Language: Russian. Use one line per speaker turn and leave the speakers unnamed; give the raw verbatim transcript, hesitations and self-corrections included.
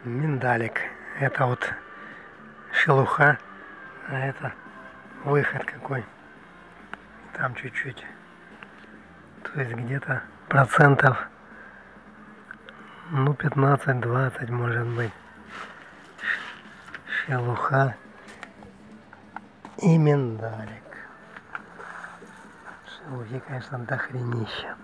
Миндалик. Это вот шелуха, а это выход какой. Там чуть-чуть. То есть где-то процентов, ну, пятнадцать-двадцать может быть. Шелуха и миндалик. Шелухи, конечно, дохренища.